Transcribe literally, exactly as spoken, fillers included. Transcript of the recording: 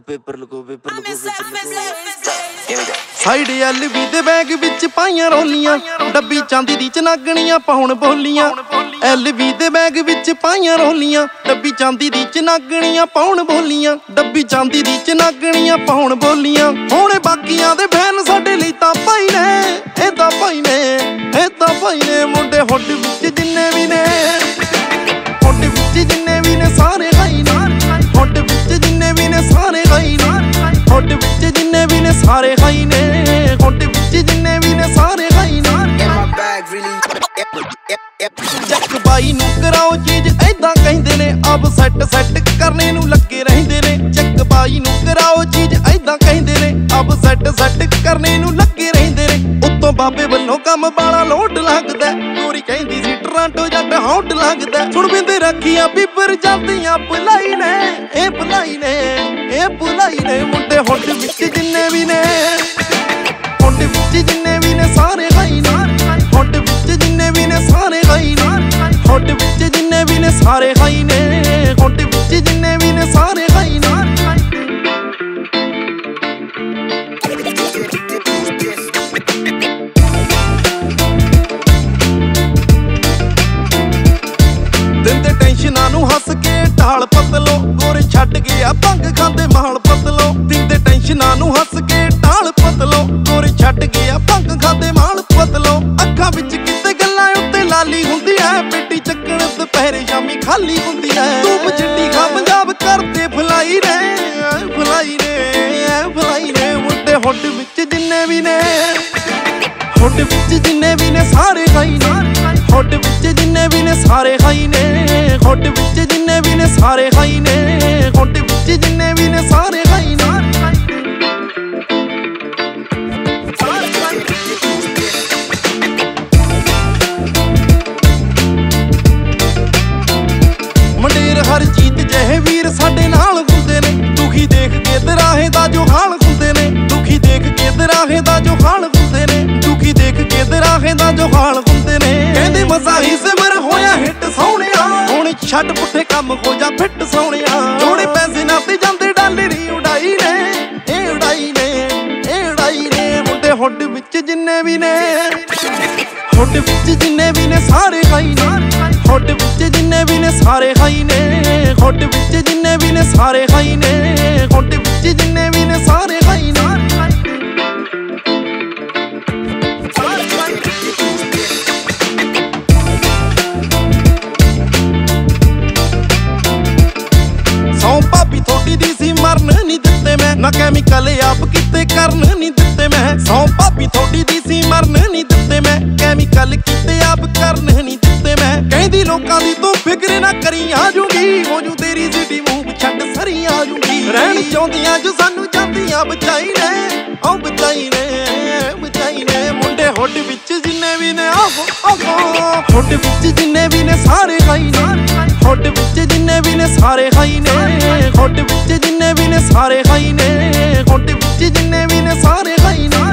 paper लगो पेपर लगो पेपर लगो साइड एल वी दे बैग विच पाइयां रोलियां डब्बी चांदी दी चनागणियां पाउण बोलियां एल वी दे बैग विच पाइयां रोलियां डब्बी चांदी दी चनागणियां पाउण बोलियां डब्बी चांदी दी चनागणियां पाउण बोलियां हुण बाकियां दे फैन साडे लई तां भाई ने ए तां भाई ने ए तां भाई ने मुंडे हुड विच जिन्ने भी ने हुड विच जिन्ने भी ने सारे हाई ने हुड विच जिन्ने भी ने सारे हाई ने हुड विच जिन्ने भी ने सारे हाई ने हुड विच जिन्ने भी ने सारे हाई ने चक बाई नूं कराओ चीज ऐदां कहिंदे ने अब सैट सैट करने नूं लगे रहिंदे ने चक बाई नूं कराओ चीज ऐदां कहिंदे ने अब सैट सैट करने नूं लगे रहिंदे ने उत्तों बाबे वल्लों काम बाला लोट लगदा गोरी कहिंदी सी टोरंटो जट हौट लगदा सुण बिंदे रखियां बीबर जांदियां भुलाई ने ए भुलाई ने ए भुलाई ने मुंडे हुड विच जिन्ने भी ने हुड विच जिन्ने भी ने सारे हाई ने हुड विच जिन्ने भी ने सारे हाई ने हुड विच जिन्ने भी ने सारे हाई ने हुड विच जिन्ने भी ने सारे हाई ने दिंदे टेंशनां नूं हस के ढाल पतलो गोरे छड्ड गया भंग खांदे माल पतलो दिंदे टेंशनां नूं हस के ढाल पतलो गोरे छड्ड गया भंग खांदे माल पतलो अखां विच किते गल्लां उत्ते लाली हुंदी ऐ पेटी चक्कण दुपहरे शामी खाली हुंदी ऐ धूप चिट्टी खा पंजाब करदे फलाई ने फलाई ने फलाई ने मुंडे हुड विच जिन्ने भी ने हुड विच जिन्ने भी ने सारे हाई ने हुड विच जिन्ने भी ने सारे हाई ने हुड विच जिन्ने भी ने सारे हाई ने हुड विच जिन्ने भी ने सारे हाई ने मंडेर हरजीत जहे वीर साडे नाल हुंदे ने दुखी देख के दराहे दा जो हाल हुंदे ने दुखी देख के दराहे दा जो हाल हुंदे ने दुखी देख के दराहे दा जो हाल हुंदे ने कहंदे मसाही सिमर होया हिट सोहणिया हुण छड्ड पुੱਠੇ काम हो जा फिट सोहणिया थोड़े पैसे ना ते जांदे डालरी उड़ाई ने ए उड़ाई ने ए उड़ाई ने मुंडे हुड विच जिन्ने भी ने हुड विच जिन्ने भी ने सारे हाई ने हुड विच जिन्ने भी ने सारे हाई ने हुड विच जिन्ने भी ने सारे हाई ने हुड विच जिन्ने भी ने सारे हाई ने सौ भाभी थोड़ी दी सी मरन नहीं दिते मैं ना कैमिकल आप किते करन नहीं दिते मैं सौ भाभी थोड़ी दी सी मरन नहीं दिते मैं कैमिकल किते आप करन नहीं दिते मैं कहंदी लोकां दी तू फिक्र ना करी आ जूगी हो जू तेरी सिटी मूव छड्ड सरी आ जूगी रहन चाहुंदियां जो सानू चाहदियां बचाई ने ओ बचाई ने बचाई ने मुंडे हुड विच जिन्ने भी ने आहो आहो हुड विच जिन्ने भी ने सारे हाई ने हुड विच जिन्ने भी ने सारे हाई ने हुड विच जिन्ने भी ने सारे हाई ने हुड विच जिन्ने भी ने सारे हाई ने